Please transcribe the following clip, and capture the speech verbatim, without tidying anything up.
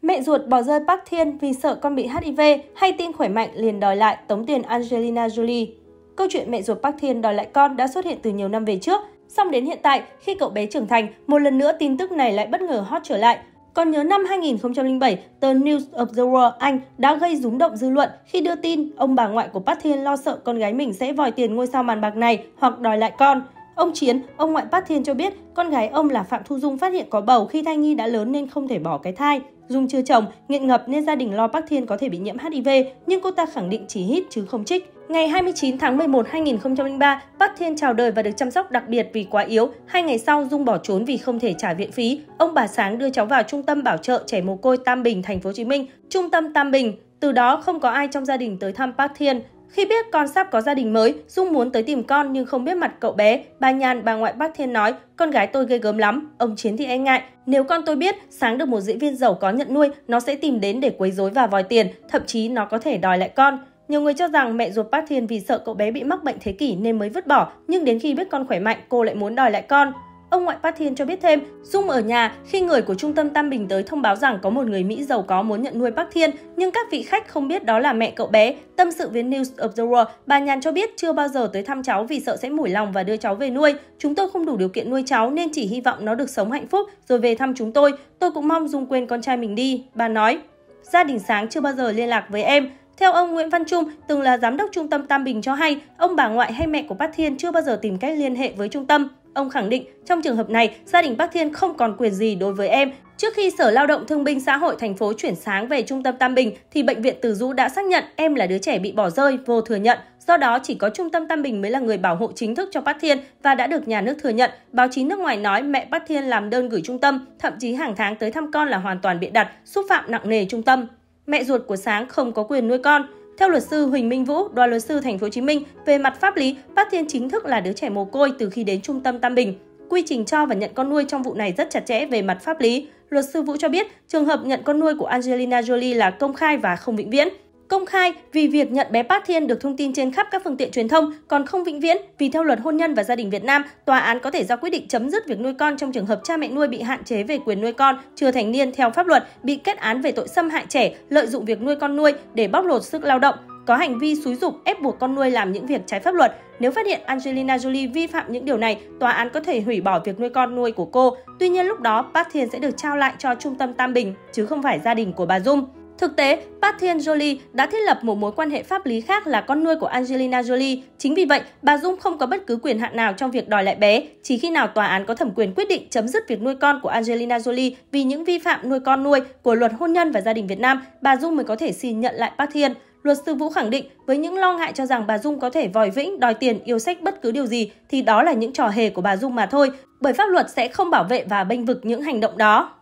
Mẹ ruột bỏ rơi Park Thiên vì sợ con bị H I V hay tin khỏe mạnh liền đòi lại tống tiền Angelina Jolie. Câu chuyện mẹ ruột Park Thiên đòi lại con đã xuất hiện từ nhiều năm về trước. Song đến hiện tại, khi cậu bé trưởng thành, một lần nữa tin tức này lại bất ngờ hot trở lại. Còn nhớ năm hai nghìn không trăm lẻ bảy, tờ News of the World Anh đã gây rúng động dư luận khi đưa tin ông bà ngoại của Park Thiên lo sợ con gái mình sẽ vòi tiền ngôi sao màn bạc này hoặc đòi lại con. Ông Chiến, ông ngoại Park Thiên cho biết con gái ông là Phạm Thu Dung phát hiện có bầu khi thai nhi đã lớn nên không thể bỏ cái thai. Dung chưa chồng, nghiện ngập nên gia đình lo Park Thiên có thể bị nhiễm H I V, nhưng cô ta khẳng định chỉ hít chứ không trích. Ngày hai mươi chín tháng mười một năm hai nghìn không trăm lẻ ba, Park Thiên chào đời và được chăm sóc đặc biệt vì quá yếu. Hai ngày sau, Dung bỏ trốn vì không thể trả viện phí. Ông bà Sáng đưa cháu vào trung tâm bảo trợ trẻ mồ côi Tam Bình, thành phố Hồ Chí Minh, trung tâm Tam Bình. Từ đó không có ai trong gia đình tới thăm Park Thiên. Khi biết con sắp có gia đình mới, Dung muốn tới tìm con nhưng không biết mặt cậu bé. Bà Nhàn, bà ngoại Park Thiên nói, con gái tôi ghê gớm lắm. Ông Chiến thì e ngại, nếu con tôi biết Sáng được một diễn viên giàu có nhận nuôi, nó sẽ tìm đến để quấy rối và vòi tiền, thậm chí nó có thể đòi lại con. Nhiều người cho rằng mẹ ruột Park Thiên vì sợ cậu bé bị mắc bệnh thế kỷ nên mới vứt bỏ, nhưng đến khi biết con khỏe mạnh, cô lại muốn đòi lại con. Ông ngoại Park Thiên cho biết thêm, Dung ở nhà khi người của trung tâm Tam Bình tới thông báo rằng có một người Mỹ giàu có muốn nhận nuôi Park Thiên, nhưng các vị khách không biết đó là mẹ cậu bé. Tâm sự với News of the World, bà Nhàn cho biết chưa bao giờ tới thăm cháu vì sợ sẽ mủi lòng và đưa cháu về nuôi. Chúng tôi không đủ điều kiện nuôi cháu nên chỉ hy vọng nó được sống hạnh phúc rồi về thăm chúng tôi. Tôi cũng mong Dung quên con trai mình đi. Bà nói, gia đình Sáng chưa bao giờ liên lạc với em. Theo ông Nguyễn Văn Trung, từng là giám đốc trung tâm Tam Bình cho hay, ông bà ngoại hay mẹ của Park Thiên chưa bao giờ tìm cách liên hệ với trung tâm. Ông khẳng định, trong trường hợp này, gia đình Park Thiên không còn quyền gì đối với em. Trước khi Sở Lao động Thương binh Xã hội thành phố chuyển Sáng về trung tâm Tam Bình, thì Bệnh viện Từ Dũ đã xác nhận em là đứa trẻ bị bỏ rơi, vô thừa nhận. Do đó, chỉ có trung tâm Tam Bình mới là người bảo hộ chính thức cho Park Thiên và đã được nhà nước thừa nhận. Báo chí nước ngoài nói mẹ Park Thiên làm đơn gửi trung tâm, thậm chí hàng tháng tới thăm con là hoàn toàn bịa đặt, xúc phạm nặng nề trung tâm. Mẹ ruột của Sáng không có quyền nuôi con. Theo luật sư Huỳnh Minh Vũ, đoàn luật sư thành phố Hồ Chí Minh, về mặt pháp lý, Park Thiên chính thức là đứa trẻ mồ côi từ khi đến trung tâm Tam Bình. Quy trình cho và nhận con nuôi trong vụ này rất chặt chẽ về mặt pháp lý. Luật sư Vũ cho biết, trường hợp nhận con nuôi của Angelina Jolie là công khai và không vĩnh viễn. Công khai vì việc nhận bé Park Thiên được thông tin trên khắp các phương tiện truyền thông, còn không vĩnh viễn vì theo luật hôn nhân và gia đình Việt Nam, tòa án có thể ra quyết định chấm dứt việc nuôi con trong trường hợp cha mẹ nuôi bị hạn chế về quyền nuôi con, chưa thành niên theo pháp luật, bị kết án về tội xâm hại trẻ, lợi dụng việc nuôi con nuôi để bóc lột sức lao động, có hành vi xúi giục ép buộc con nuôi làm những việc trái pháp luật. Nếu phát hiện Angelina Jolie vi phạm những điều này, tòa án có thể hủy bỏ việc nuôi con nuôi của cô. Tuy nhiên lúc đó, Park Thiên sẽ được trao lại cho trung tâm Tam Bình, chứ không phải gia đình của bà Dung. Thực tế, Park Thiên Jolie đã thiết lập một mối quan hệ pháp lý khác là con nuôi của Angelina Jolie. Chính vì vậy, bà Dung không có bất cứ quyền hạn nào trong việc đòi lại bé. Chỉ khi nào tòa án có thẩm quyền quyết định chấm dứt việc nuôi con của Angelina Jolie vì những vi phạm nuôi con nuôi của luật hôn nhân và gia đình Việt Nam, bà Dung mới có thể xin nhận lại Park Thiên. Luật sư Vũ khẳng định, với những lo ngại cho rằng bà Dung có thể vòi vĩnh, đòi tiền, yêu sách bất cứ điều gì, thì đó là những trò hề của bà Dung mà thôi, bởi pháp luật sẽ không bảo vệ và bênh vực những hành động đó.